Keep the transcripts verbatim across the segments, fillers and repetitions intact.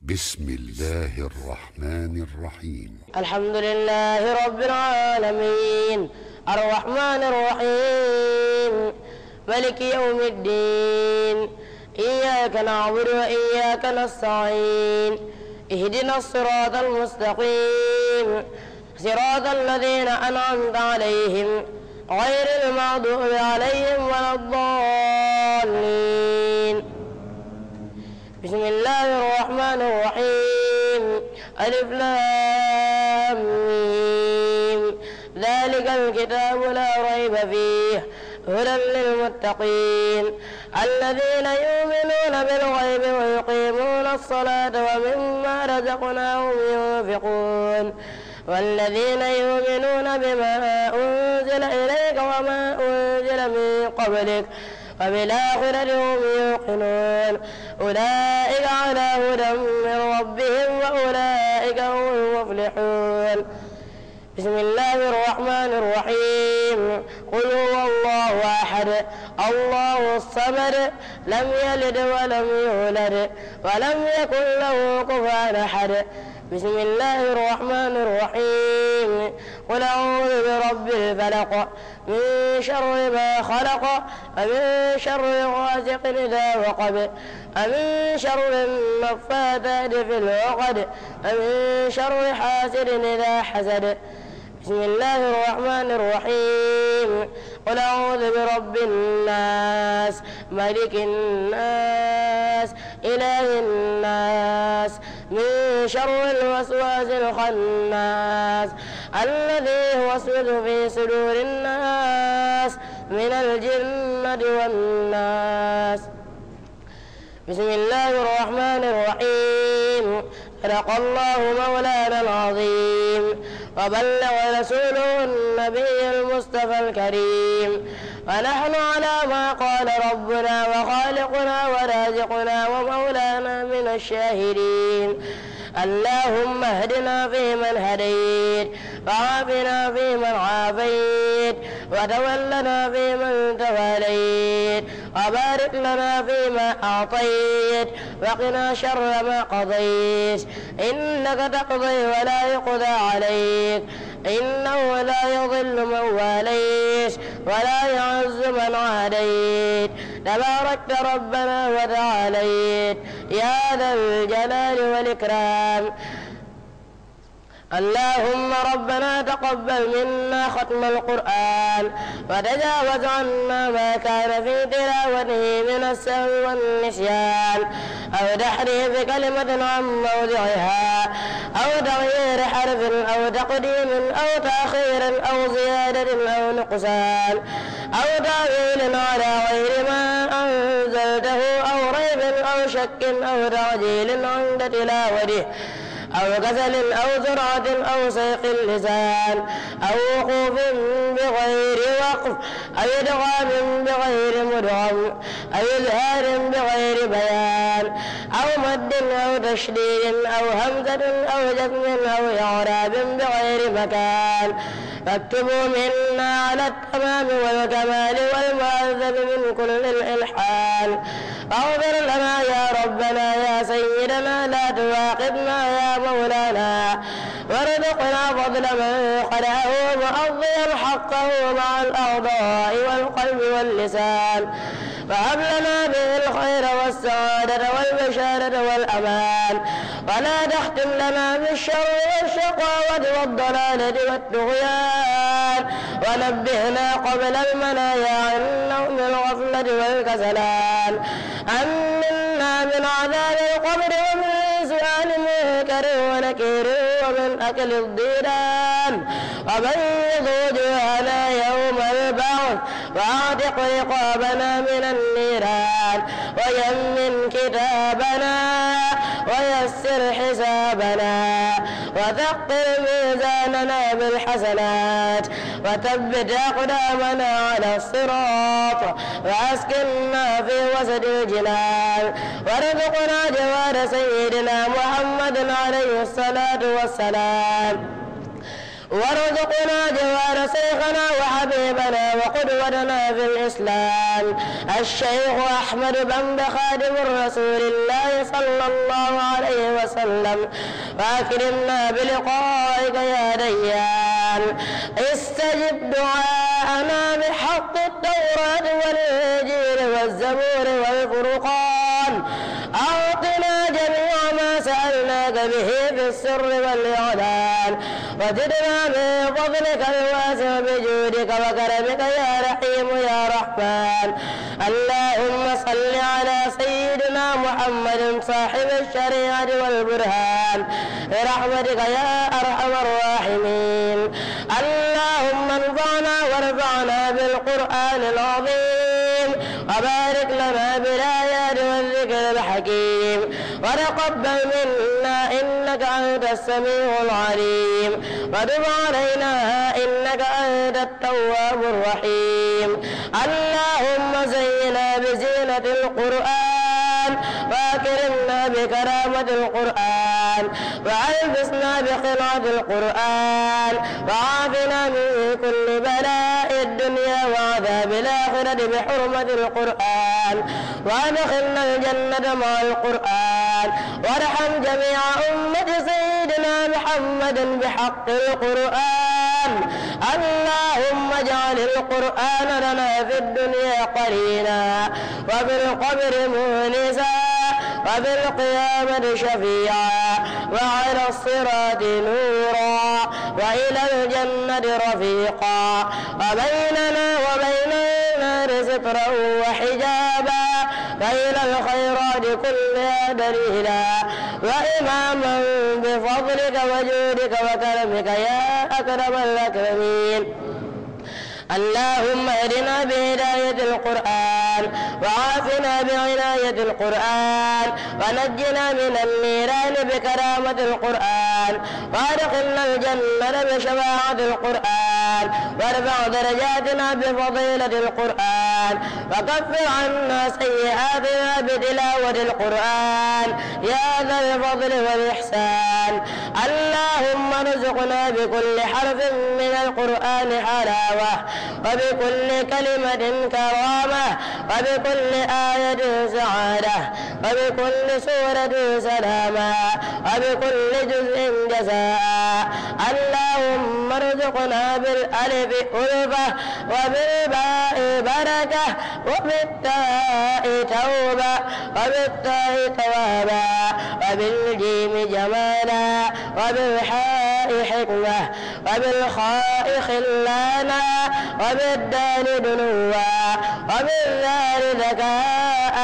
بسم الله الرحمن الرحيم. الحمد لله رب العالمين الرحمن الرحيم ملك يوم الدين. إياك نعبد وإياك نستعين. اهدنا الصراط المستقيم صراط الذين أنعمت عليهم غير المغضوب عليهم ولا الضالين. بسم الله الرحمن الرحيم. ألف لام ميم. ذلك الكتاب لا ريب فيه هدى للمتقين الذين يؤمنون بالغيب ويقيمون الصلاة ومما رزقناهم ينفقون والذين يؤمنون بما أنزل إليك وما أنزل من قبلك وبالآخرة هم يوقنون أولئك على هدى من ربهم وأولئك هم المفلحون. بسم الله الرحمن الرحيم. قل هو الله أحد الله الصمد لم يلد ولم يولد ولم يكن له كفوا أحد. بسم الله الرحمن الرحيم. قل أعوذ برب الفلق من شر ما خلق ومن شر غاسق إذا وقب ومن شر النفاثات في العقد ومن شر حاسد إذا حسد. بسم الله الرحمن الرحيم. قل أعوذ برب الناس ملك الناس إله الناس من شر الوسواس الخناس الذي يوسوس في صدور الناس من الجنة والناس. بسم الله الرحمن الرحيم. صدق الله مولانا العظيم وبلغ رسوله النبي المصطفى الكريم ونحن على ما قال ربنا وخالقنا ورازقنا ومولانا من الشاهدين. اللهم اهدنا فيمن هديت وعافنا فيمن عافيت وتولنا فيمن توليت وبارك لنا فيما أعطيت وقنا شر ما قضيت إنك تقضي ولا يقضى عليك إنه لا يضل من واليت ولا يعز من عاديت تباركت ربنا وتعاليت يا ذا الجلال والإكرام. اللهم ربنا تقبل منا ختم القرآن وتجاوز عنا ما كان في تلاوته من السهو والنسيان أو تحريف كلمة عن موضعها أو تغيير حرف أو تقديم أو تأخير أو زيادة أو نقصان أو تأويل على غير ما أنزلته أو ريب أو شك أو تعجيل عند تلاوته أو كسل أو سرعة أو سيق اللسان أو وقوف بغير وقف أو إدغام بغير مدغم أو إظهار بغير بيان أو مد أو تشديد أو همزة أو جزم أو إعراب بغير مكان فاكتبوا منا على التمام والكمال والمعذب من كل الإلحان. اغفر لنا يا ربنا يا سيدنا لا تواخذنا يا مولانا وارزقنا فضل من قرأه مؤضيا حقه مع الأعضاء والقلب واللسان وهب لنا به الخير والسعادة والبشارة والأمان ولا تختم لنا بالشر والشقاوة والضلالة والطغيان ونبهنا قبل المنايا عن نوم الغفلة والكسلان. أمنا من عذاب القبر ومن سؤال منكر ونكير ومن أكل الضيران ومن وجوهنا يوم البعث واعتق رقابنا من النيران ويمن كتابنا ويسر حسابنا وثقل ميزاننا بالحسنات وثبت أقدامنا على الصراط وأسكننا في وسط الجنان وارزقنا جوار سيدنا محمد عليه الصلاة والسلام وارزقنا جوار شيخنا وحبيبنا وقدوتنا في الإسلام الشيخ أحمد بن خادم رسول الله صلى الله عليه وسلم، فأكرمنا بلقائك يا ديان. استجب دعاءنا بحق التوراة والإنجيل والزبور والفرقان، أعطنا جميع ما سألناك به في السر والإعلان، وزدنا من فضلك الواسع بجودك وكرمك يا رحيم يا رحمن. اللهم صل على سيدنا محمد صاحب الشريعة والبرهان برحمتك يا أرحم الراحمين. اللهم انفعنا وارفعنا بالقرآن العظيم، وبارك لنا بالآيات والذكر الحكيم، وتقبل منا إنك أنت السميع العليم، وتب علينا إنك أنت التواب الرحيم. اللهم زينا بزينة القرآن، وأكرمنا بكرامة القرآن، وألبسنا بخلعة القرآن، وعافنا من كل بلاء الدنيا وعذاب الآخرة بحرمة القرآن، وأدخلنا الجنة مع القرآن، وارحم جميع أمة سيدنا محمد بحق القرآن. اللهم اجعل القرآن لنا في الدنيا قرينا، وفي القبر مونسا، وفي القيامة شفيعا، وعلى الصراط نورا، وإلى الجنة رفيقا، وبيننا وبين النار سترا وحجابا، وإلى الخيرات كلها دليلا وإماما بفضلك وجودك وكرمك يا أكرم الأكرمين. اللهم اهدنا بهداية القرآن، وعافنا بعناية القرآن، ونجنا من النيران بكرامة القرآن، وادخلنا الجنة بشفاعة القرآن، وارفع درجاتنا بفضيلة القرآن، وكفر عنا سيئاتنا بتلاوة القرآن يا ذا الفضل والإحسان. اللهم ارزقنا بكل حرف من القرآن حلاوة، وبكل كلمة كرامة، وبكل آية سعادة، وبكل سورة سلامة، وبكل جزء جزاء. اللهم ارزقنا بالألف ألفة، وبالباء بركة، وبالتاء توبة، وبالتاء توابا، وبالجيم جمالا، وبالحاء حكمة، وبالخاء خلانا، وبالدال دنوا، وبالذال ذكاء،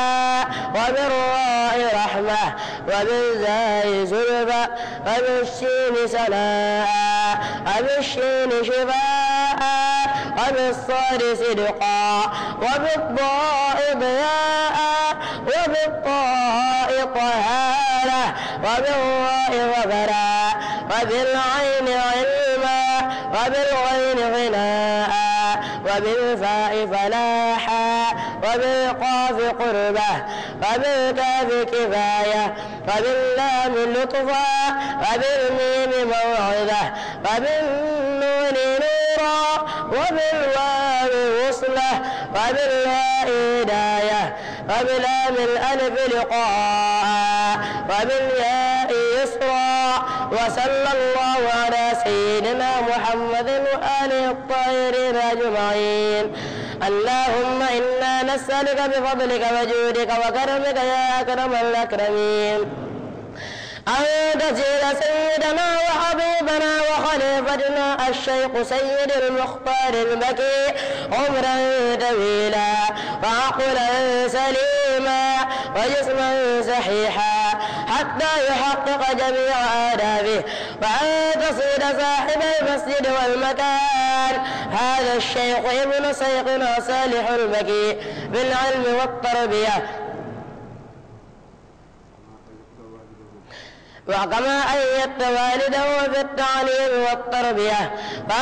وبالراء رحمة، وبالزاي زلفى، وبالشين سناء، وبالشين شفاء، وبالصاد صدقا، وبالضاء ضياء، وبالطاء طهارة، وبالراء غفرا، وبالعين علما، وبالغين غناء، وبالفاء فلاحا، وبالقاف قربة، وبالكاف كفاية، وباللام لطفا، وبالميم موعظة، وبالنون نورا، وبالواو وصلة، وبالهاء هداية، وبلام الألف لقاء، وبالياء يسرا. وصلى الله على سيدنا محمد وآله الطاهرين أجمعين. اللهم إنا نسألك بفضلك وجودك وكرمك يا أكرم الأكرمين أن تزيد سيدنا وحبيبنا وخليفتنا الشيخ سيد المختار المكي عمرا طويلا وعقلا سليما وجسما صحيحا حتى يحقق جميع آدابه، وأن تصيد صاحب المسجد والمكان هذا الشيخ ابن شيخنا صالح المكي بالعلم والتربية، وكما أيدت والده في التعليم والتربية،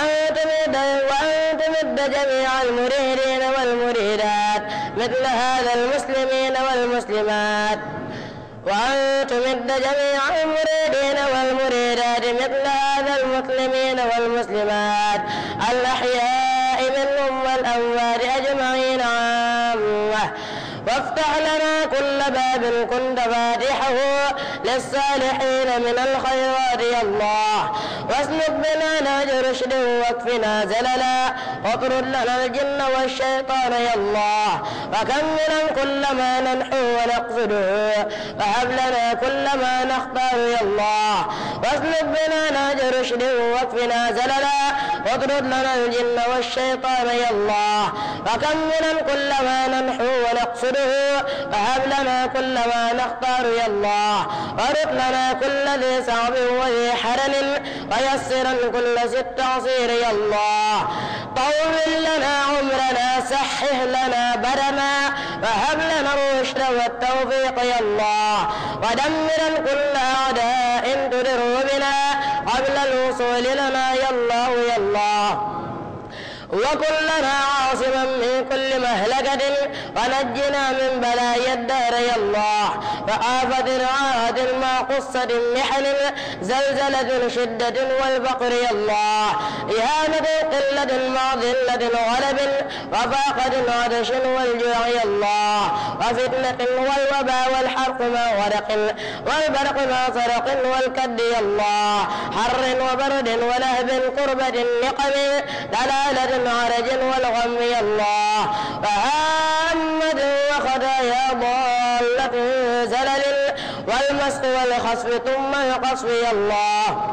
وأن تمد جميع المريدين والمريدات مثل هذا المسلمين والمسلمات، وأن تمد جميع المريدين والمريدات مثل هذا المسلمين والمسلمات الأحياء منهم والأموات أجمعين عامة. وافتح لنا كل باب كنت فاتحه للصالحين من الخيرات يا الله، واسلك بنا نهج رشد واكفنا زللا، واطرد لنا الجن والشيطان يا الله، وكملا كل ما ننحو ونقصده، وهب لنا كل ما نختار يا الله، واسلك بنا نهج رشد واكفنا زللا، واطرد لنا الجن والشيطان يا الله، وكملا كل ما ننحو ونقصده، وهب لنا كل ما نختار يا الله، ورد لنا كل ذي صعب وذي حرن، ويسرا كل ذي التعصير يا الله، طول لنا عمرنا سحه لنا بدنا، وهب لنا الرشد والتوفيق يا الله، ودمرا كل أعداء تضر بنا قبل الوصول لنا يا الله يا الله، وكلنا عاصما من كل مهلكة، ونجنا من بلايا الدار يا الله، وآفة عاهة مع قصة محن، زلزلة شدة والفقر يا الله، إهانة قلة مع ذلة غلب، وفاقة عطش والجوع يا الله، وفتنة والوباء والحرق مع غرق، والبرق مع صرق والكد يا الله، حر وبرد ولهب كربة نقم، دلالة عرج والغم يا الله، وهامة وخطايا ضالة زلل، والمسخ والخصف ثم القصف يا الله،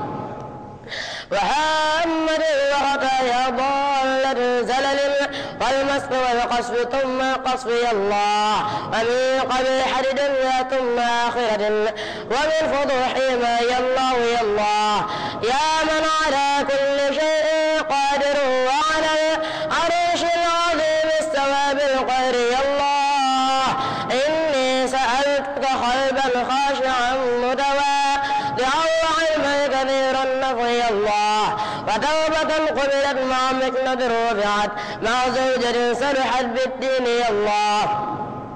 وهامة وخطايا ضالة زلل، والمسخ والقصف ثم القصف يا الله، ومن قبيح الدنيا ثم آخرة، ومن فضوح ما يا الله يا الله، يا من على كل شيء قادر، وعلى العرش العظيم استوى بالقهر يا الله، إني سألتك قلبا خاشعا متواضعا وعلما كثير النفع يا الله، وتوبة قبلت مع مكنة رفعت مع زوجة صلحت بالدين يا الله،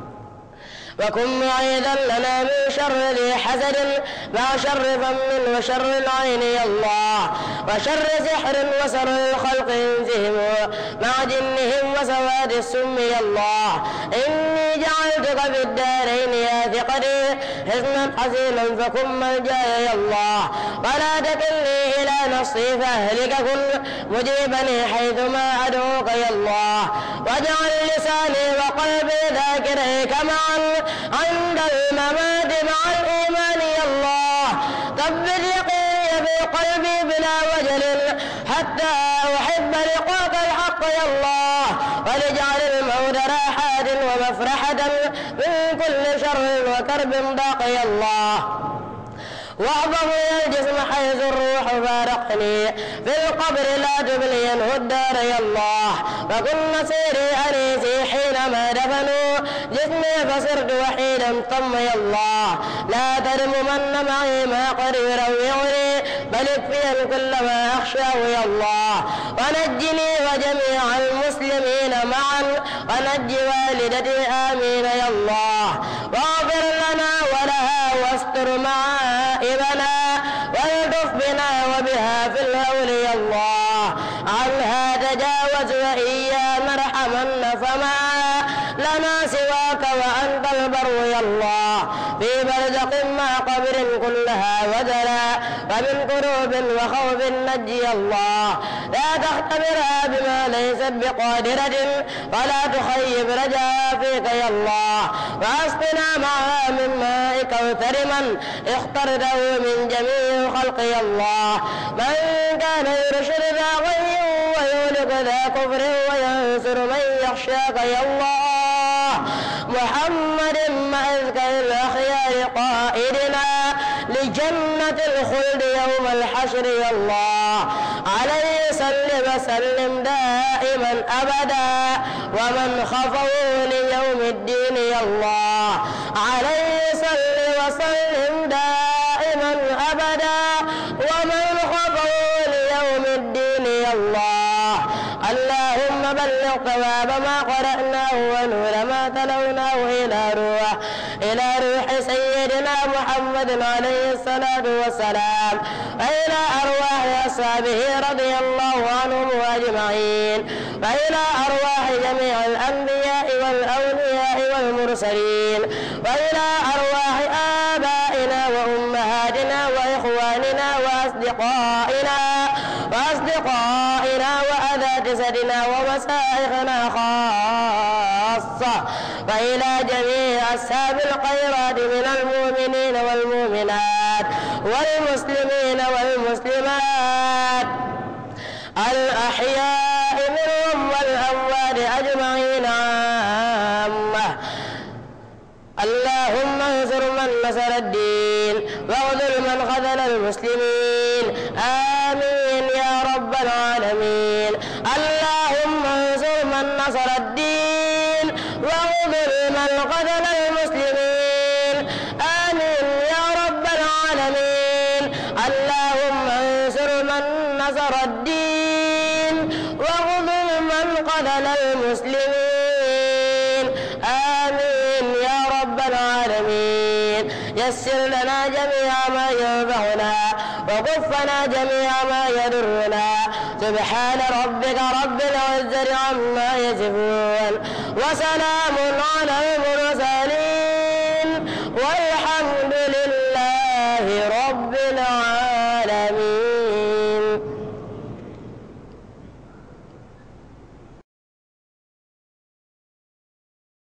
وكن معيذا لنا من شر ذي حسد مع شر فم وشر العين يا الله، وشر سحر وسر الخلق انزهم مع جنهم وسواد السم يا الله، إني جعلتك في الدارين يا ثقتي حصنا حسينا فكن ملجاي يا الله، ولا تكلني إلى نصي فأهلك كن مجيبني حيثما أدعوك يا الله، واجعل لساني وقلبي ذاكريك معا عند الممات مع الإيمان يا الله، ثبت يقيني في قلبي بلا وجل حتى أحب لقاك الحق يا الله، ولجعل الموت راحة ومفرحة من كل شر وكرب ضاق يا الله، واعظم الجسم حيث الروح فارقني في القبر لا تبلينه الدار يا الله، وكن نصيري أنيسي حينما دفنوا جسمي فصرت وحيدا طم يا الله، لا ترممن معي ما قريرا يغني بل اكفيا كل ما أخشاه يا الله، ونجني وجميع المسلمين معا، ونج والدتي آمين يا الله، واغفر لنا ولها واستر معائبنا، والطف بنا وبها في الهول يا الله، عنها تجاوز وإيانا ارحمنا فما لنا سواك وأنت البر يا الله، في برزق مع قبر كلها وزلا، ومن كروب وخوف نجي الله، لا تختبرها بما ليست بقادرة، ولا تخيب رجاء فيك يا الله، واسقنا معها من ماء كوثر من اخترته من جميع الخلق يا الله، من كان يرشد ذا غي ويهلك ذا كفر وينصر من يخشاك يا الله، محمد مع أزكى الأخيار قائدنا لجنة الخلد يوم الحشر يا الله، عليه سلم وسلم دائما أبدا، ومن خفوا ليوم الدين يا الله، عليه سلم وسلم دائما أبدا، ومن خفوا ليوم الدين يا الله، اللهم بلغ ثواب ما قرأناه ونور ما تلوناه إلى روح إلى روح سيدنا محمد عليه الصلاة والسلام وإلى أرواح أصحابه رضي الله عنهم أجمعين وإلى أرواح جميع الأنبياء والأولياء والمرسلين وإلى أرواح آبائنا وأمهاتنا وإخواننا وأصدقائنا وأصدقائنا وأساتذتنا ومشايخنا خاصة وإلى جميع أصحاب الخيرات من المؤمنين والمؤمنات والمسلمين والمسلمات الأحياء منهم والأموات أجمعين عامة. اللهم انصر من نصر الدين واخذل من خذل المسلمين آمين يا رب العالمين. اللهم انصر من نصر الدين واخذل من خذل المسلمين آمين يا رب العالمين. اللهم انصر من نصر الدين واخذل من خذل المسلمين آمين يا رب العالمين. يسر لنا جميع ما ينفعنا وكفنا جميع ما يضرنا. سبحان ربك رب العزة عما يصفون وسلام على المرسلين والحمد لله رب العالمين.